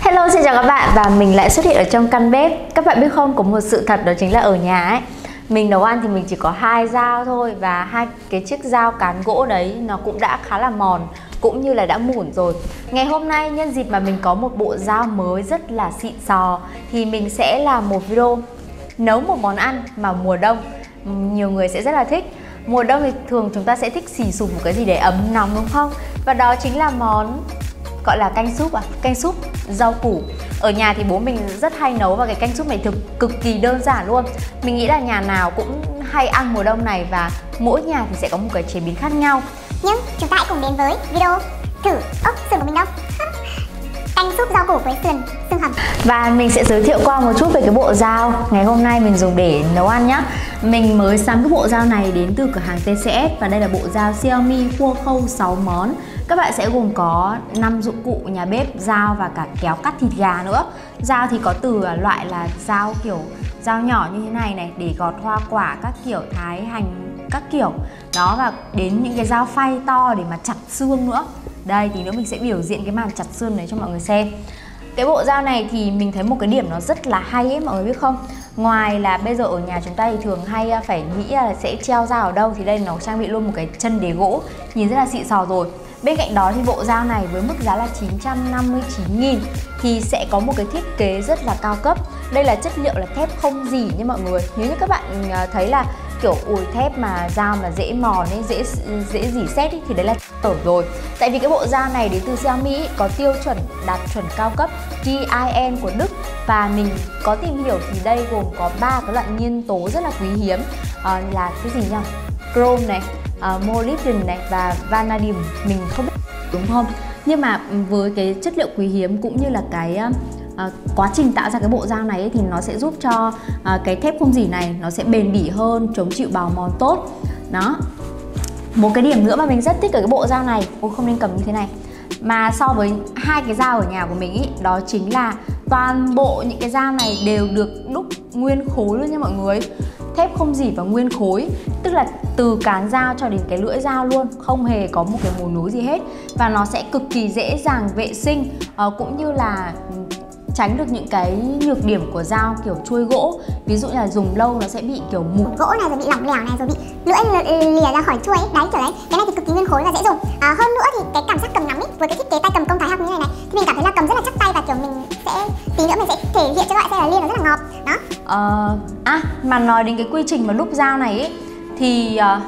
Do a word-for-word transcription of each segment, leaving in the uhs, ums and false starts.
Hello, xin chào các bạn và mình lại xuất hiện ở trong căn bếp. Các bạn biết không, có một sự thật đó chính là ở nhà ấy, mình nấu ăn thì mình chỉ có hai dao thôi. Và hai cái chiếc dao cán gỗ đấy nó cũng đã khá là mòn, cũng như là đã mủn rồi. Ngày hôm nay nhân dịp mà mình có một bộ dao mới rất là xịn sò, thì mình sẽ làm một video nấu một món ăn mà mùa đông nhiều người sẽ rất là thích. Mùa đông thì thường chúng ta sẽ thích xì xụp một cái gì để ấm nóng, đúng không? Và đó chính là món gọi là canh súp à, canh súp rau củ. Ở nhà thì bố mình rất hay nấu và cái canh súp này thực cực kỳ đơn giản luôn. Mình nghĩ là nhà nào cũng hay ăn mùa đông này và mỗi nhà thì sẽ có một cái chế biến khác nhau. Nhưng chúng ta hãy cùng đến với video thử ốc sườn của mình đâu. Canh súp rau củ với sườn xương hầm. Và mình sẽ giới thiệu qua một chút về cái bộ dao ngày hôm nay mình dùng để nấu ăn nhá. Mình mới sắm cái bộ dao này đến từ cửa hàng tê xê ét và đây là bộ dao Xiaomi cua khâu sáu món. Các bạn sẽ gồm có năm dụng cụ nhà bếp, dao và cả kéo cắt thịt gà nữa. Dao thì có từ loại là dao kiểu dao nhỏ như thế này này để gọt hoa quả các kiểu, thái hành các kiểu. Đó, và đến những cái dao phay to để mà chặt xương nữa. Đây, tí nữa mình sẽ biểu diễn cái màn chặt xương này cho mọi người xem. Cái bộ dao này thì mình thấy một cái điểm nó rất là hay ấy, mọi người biết không? Ngoài là bây giờ ở nhà chúng ta thì thường hay phải nghĩ là sẽ treo dao ở đâu, thì đây nó trang bị luôn một cái chân đế gỗ, nhìn rất là xịn sò rồi. Bên cạnh đó thì bộ dao này với mức giá là chín trăm năm mươi chín nghìn thì sẽ có một cái thiết kế rất là cao cấp. Đây là chất liệu là thép không rỉ nha mọi người. Nếu như các bạn thấy là kiểu ủi thép mà dao mà dễ mòn ấy, dễ dễ rỉ sét ấy, thì đấy là tởm rồi. Tại vì cái bộ dao này đến từ Xiaomi ấy, có tiêu chuẩn đạt chuẩn cao cấp G I N của Đức. Và mình có tìm hiểu thì đây gồm có ba cái loại nhiên tố rất là quý hiếm, à, là cái gì nhỉ? Chrome này, uh, molybdenum này và vanadium. Mình không biết đúng không, nhưng mà với cái chất liệu quý hiếm cũng như là cái uh, quá trình tạo ra cái bộ dao này ấy, thì nó sẽ giúp cho uh, cái thép không rỉ này nó sẽ bền bỉ hơn, chống chịu bào mòn tốt. Đó, một cái điểm nữa mà mình rất thích ở cái bộ dao này, ôi không nên cầm như thế này, mà so với hai cái dao ở nhà của mình ý, đó chính là toàn bộ những cái dao này đều được đúc nguyên khối luôn nha mọi người. Thép không rỉ và nguyên khối, tức là từ cán dao cho đến cái lưỡi dao luôn, không hề có một cái mối nối gì hết. Và nó sẽ cực kỳ dễ dàng vệ sinh, uh, cũng như là tránh được những cái nhược điểm của dao kiểu chuôi gỗ. Ví dụ như là dùng lâu nó sẽ bị kiểu mục gỗ này, rồi bị lỏng lẻo này, rồi bị lưỡi lìa ra khỏi chuôi ấy. Đấy, kiểu đấy. Cái này thì cực kỳ nguyên khối và dễ dùng. À, hơn nữa thì cái cảm giác cầm nắm ấy, với cái thiết kế tay cầm công thái học như này này, thì mình cảm thấy là cầm rất là chắc tay và kiểu mình sẽ tí nữa mình sẽ thể hiện cho các bạn xem là liên nó rất là ngọt. Đó. Ờ, à, mà nói đến cái quy trình mà đúc dao này ấy, thì uh,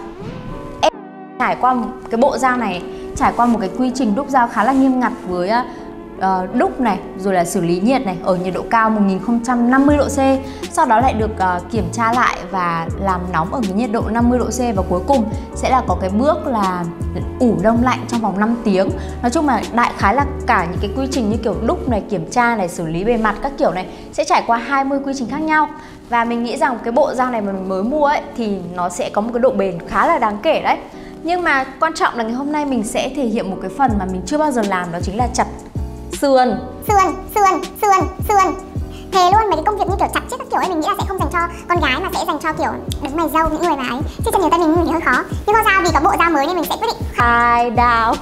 em trải qua cái bộ dao này trải qua một cái quy trình đúc dao khá là nghiêm ngặt với uh, Uh, đúc này, rồi là xử lý nhiệt này ở nhiệt độ cao một nghìn không trăm năm mươi độ C, sau đó lại được uh, kiểm tra lại và làm nóng ở cái nhiệt độ năm mươi độ C, và cuối cùng sẽ là có cái bước là ủ đông lạnh trong vòng năm tiếng. Nói chung là đại khái là cả những cái quy trình như kiểu đúc này, kiểm tra này, xử lý bề mặt các kiểu này sẽ trải qua hai mươi quy trình khác nhau. Và mình nghĩ rằng cái bộ dao này mà mình mới mua ấy thì nó sẽ có một cái độ bền khá là đáng kể đấy. Nhưng mà quan trọng là ngày hôm nay mình sẽ thể hiện một cái phần mà mình chưa bao giờ làm, đó chính là chặt sườn. Sườn, sườn, sườn, sườn. Thề luôn, mấy cái công việc như kiểu chặt chết các kiểu ấy mình nghĩ là sẽ không dành cho con gái mà sẽ dành cho kiểu đứng mày râu, những người mà ấy. Chứ chân nhiều tay mình thì hơi khó. Nhưng không sao, vì có bộ dao mới nên mình sẽ quyết định khai đao.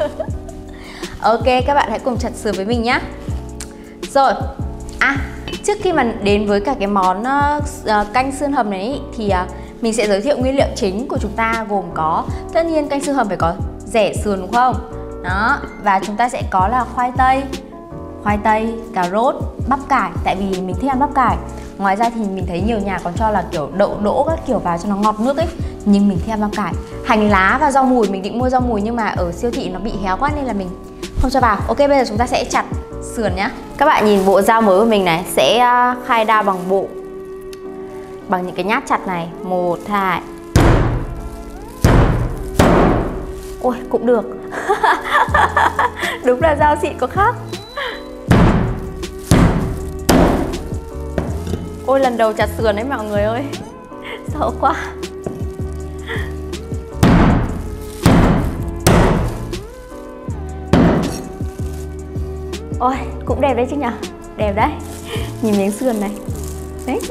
Ok, các bạn hãy cùng chặt sườn với mình nhá. Rồi, à, trước khi mà đến với cả cái món uh, canh xương hầm này ý, thì uh, mình sẽ giới thiệu nguyên liệu chính của chúng ta gồm có, tất nhiên canh xương hầm phải có rẻ sườn đúng không? Đó, và chúng ta sẽ có là khoai tây, khoai tây, cà rốt, bắp cải, tại vì mình thích ăn bắp cải. Ngoài ra thì mình thấy nhiều nhà còn cho là kiểu đậu đỗ các kiểu vào cho nó ngọt nước ấy, nhưng mình thích ăn bắp cải. Hành lá và rau mùi, mình định mua rau mùi nhưng mà ở siêu thị nó bị héo quá nên là mình không cho vào. Ok, bây giờ chúng ta sẽ chặt sườn nhá. Các bạn nhìn bộ dao mới của mình này, sẽ khai đao bằng bộ, bằng những cái nhát chặt này. Một, hai. Ôi, cũng được. Đúng là dao xịn có khác. Ôi, lần đầu chặt sườn đấy mọi người ơi, sợ quá. Ôi, cũng đẹp đấy chứ nhở. Đẹp đấy. Nhìn miếng sườn này. Đấy.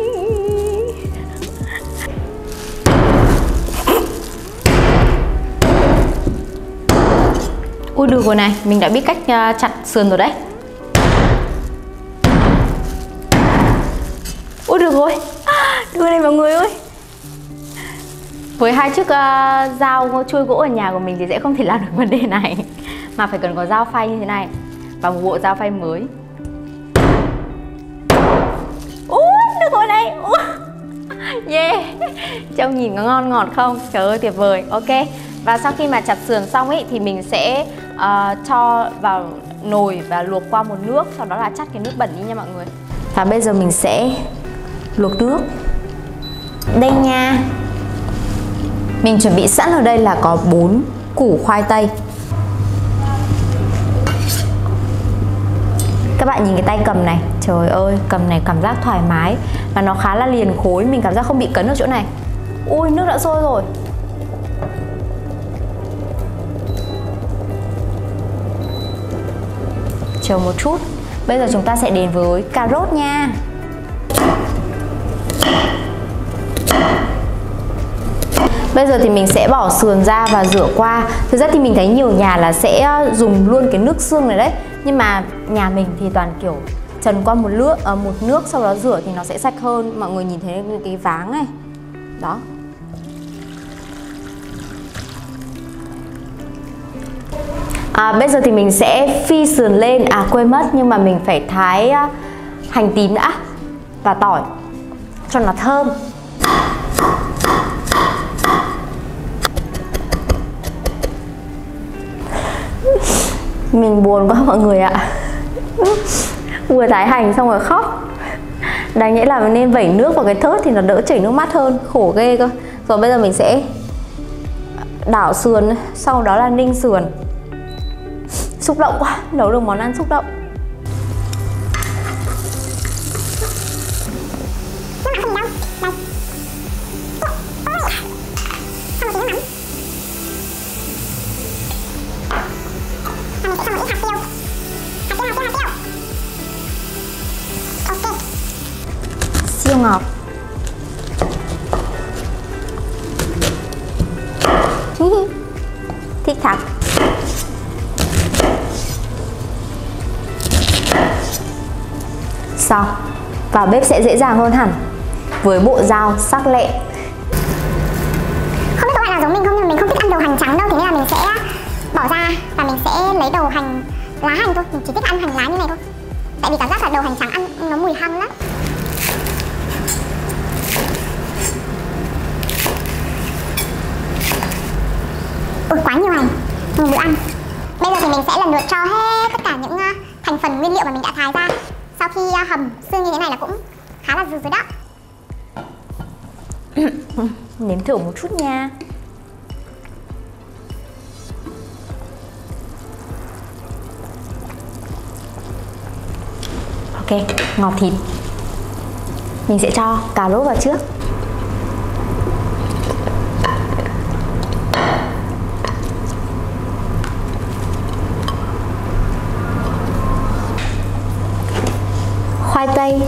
Ui, được rồi này, mình đã biết cách uh, chặt sườn rồi đấy. Ôi được rồi, được này mọi người ơi. Với hai chiếc uh, dao chuôi gỗ ở nhà của mình thì sẽ không thể làm được vấn đề này, mà phải cần có dao phay như thế này và một bộ dao phay mới. Ui, được rồi này. Yeah, trông nhìn có ngon ngọt không? Trời ơi tuyệt vời. Ok. Và sau khi mà chặt sườn xong ấy thì mình sẽ uh, cho vào nồi và luộc qua một nước, sau đó là chắt cái nước bẩn đi nha mọi người. Và bây giờ mình sẽ luộc nước. Đây nha. Mình chuẩn bị sẵn ở đây là có bốn củ khoai tây. Các bạn nhìn cái tay cầm này, trời ơi, cầm này cảm giác thoải mái và nó khá là liền khối, mình cảm giác không bị cấn ở chỗ này. Ui, nước đã sôi rồi. Chờ một chút. Bây giờ chúng ta sẽ đến với cà rốt nha. Bây giờ thì mình sẽ bỏ sườn ra và rửa qua. Thực ra thì mình thấy nhiều nhà là sẽ dùng luôn cái nước xương này đấy, nhưng mà nhà mình thì toàn kiểu trần qua một nước, uh, một nước sau đó rửa thì nó sẽ sạch hơn. Mọi người nhìn thấy cái váng này. Đó. À, bây giờ thì mình sẽ phi sườn lên. À quên mất, nhưng mà mình phải thái uh, hành tím đã và tỏi cho nó thơm. Mình buồn quá mọi người ạ. Vừa thái hành xong rồi khóc. Đáng nhẽ là mình nên vẩy nước vào cái thớt thì nó đỡ chảy nước mắt hơn. Khổ ghê cơ. Rồi bây giờ mình sẽ đảo sườn, sau đó là ninh sườn. Xúc động quá, nấu được món ăn xúc động. Siêu ngọt. Thích thật. Xong. Vào bếp sẽ dễ dàng hơn hẳn với bộ dao sắc lẹm. Không biết các bạn nào giống mình không, nhưng mà mình không thích ăn đầu hành trắng đâu, thế nên là mình sẽ bỏ ra và mình sẽ lấy đầu hành, lá hành thôi. Mình chỉ thích ăn hành lá như này thôi, tại vì cảm giác là đầu hành trắng ăn nó mùi hăng lắm. Ui, quá nhiều hành, một bữa ăn. Bây giờ thì mình sẽ lần lượt cho hết tất cả những uh, thành phần nguyên liệu mà mình đã thái ra. Sau khi uh, hầm xương như thế này là cũng khá là dừ rồi đó. Nếm thử một chút nha. Ok, ngọt thịt. Mình sẽ cho cà rốt vào trước. Khoai tây.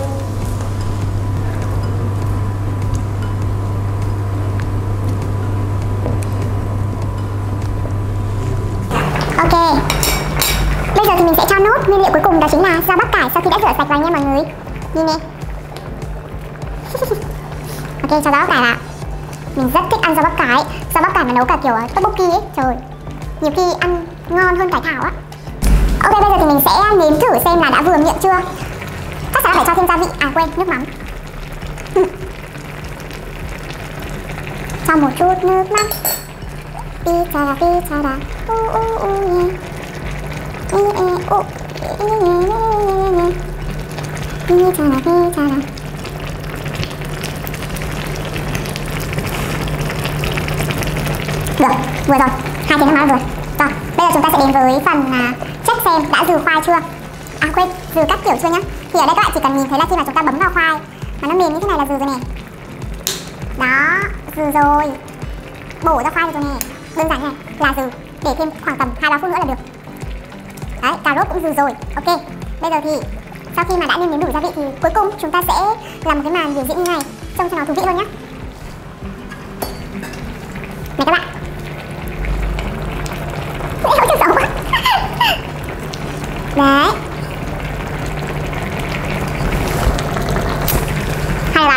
Ok. Bây giờ thì mình sẽ cho nốt nguyên liệu cuối cùng, đó chính là rau bắp cải sau khi đã rửa sạch vào nha mọi người. Nhìn nè. Ok, cho rau bắp cải vào. Mình rất thích ăn rau bắp cải. Rau bắp cải mà nấu cả kiểu tteokbokki ấy, trời. Nhiều khi ăn ngon hơn cải thảo á. Ok, bây giờ thì mình sẽ nếm thử xem là đã vừa miệng chưa. Chắc chắn là phải cho thêm gia vị. À quên, nước mắm. Cho một chút nước mắm. Pichara, pichara. U u u yeah. E e u. Pichara, pichara. Được, vừa rồi. Hai tiếng nước mắm rồi. Rồi, bây giờ chúng ta sẽ đến với phần uh, check xem đã dừ khoai chưa. À quên, dừ các kiểu chưa nhá. Thì ở đây các bạn chỉ cần nhìn thấy là khi mà chúng ta bấm vào khoai mà nó mềm như thế này là dừ rồi nè. Đó, dừ rồi. Bổ ra khoai rồi nè. Đơn giản này là dừ. Để thêm khoảng tầm hai ba phút nữa là được. Đấy, cà rốt cũng dừ rồi. Ok, bây giờ thì sau khi mà đã nêm nếm đủ gia vị thì cuối cùng chúng ta sẽ làm một cái màn biểu diễn như này, trông cho nó thú vị hơn nhá. Này các bạn. Ôi trời xấu quá. Đấy. Hay là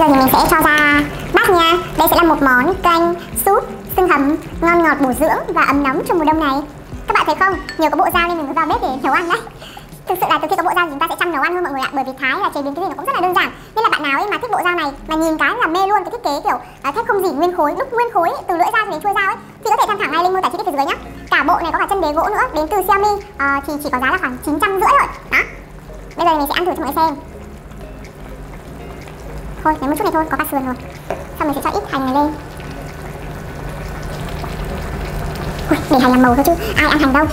giờ thì mình sẽ cho ra bát nha. Đây sẽ là một món canh súp xương hầm ngon ngọt bổ dưỡng và ấm nóng trong mùa đông này. Các bạn thấy không, nhờ có bộ dao nên mình mới vào bếp để nấu ăn đấy. Thực sự là từ khi có bộ dao thì chúng ta sẽ chăm nấu ăn hơn mọi người ạ, bởi vì Thái là chế biến cái gì nó cũng rất là đơn giản. Nên là bạn nào ấy mà thích bộ dao này mà nhìn cái là mê luôn cái thiết kế kiểu uh, thép không dỉ nguyên khối, đúc nguyên khối từ lưỡi dao cho đến chuôi dao ấy, thì có thể tham khảo ngay link mô tả chi tiết phía dưới nhá. Cả bộ này có cả chân đế gỗ nữa, đến từ Xiaomi, uh, thì chỉ có giá là khoảng chín trăm rưỡi thôi. Đó. Bây giờ thì mình sẽ ăn thử cho mọi người xem. Thôi, lấy một chút này thôi, có cả sườn rồi. Xong mình sẽ cho ít hành này lên. Ui, để hành làm màu thôi chứ ai ăn hành đâu.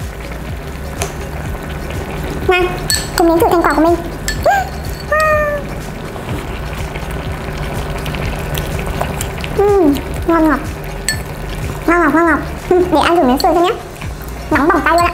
Nào, cùng nếm thử thành quả của mình. uhm, Ngon ngọt. Ngon ngọt, ngon ngọt. Để ăn thử miếng sườn thôi nhé. Nóng bỏng tay luôn ạ.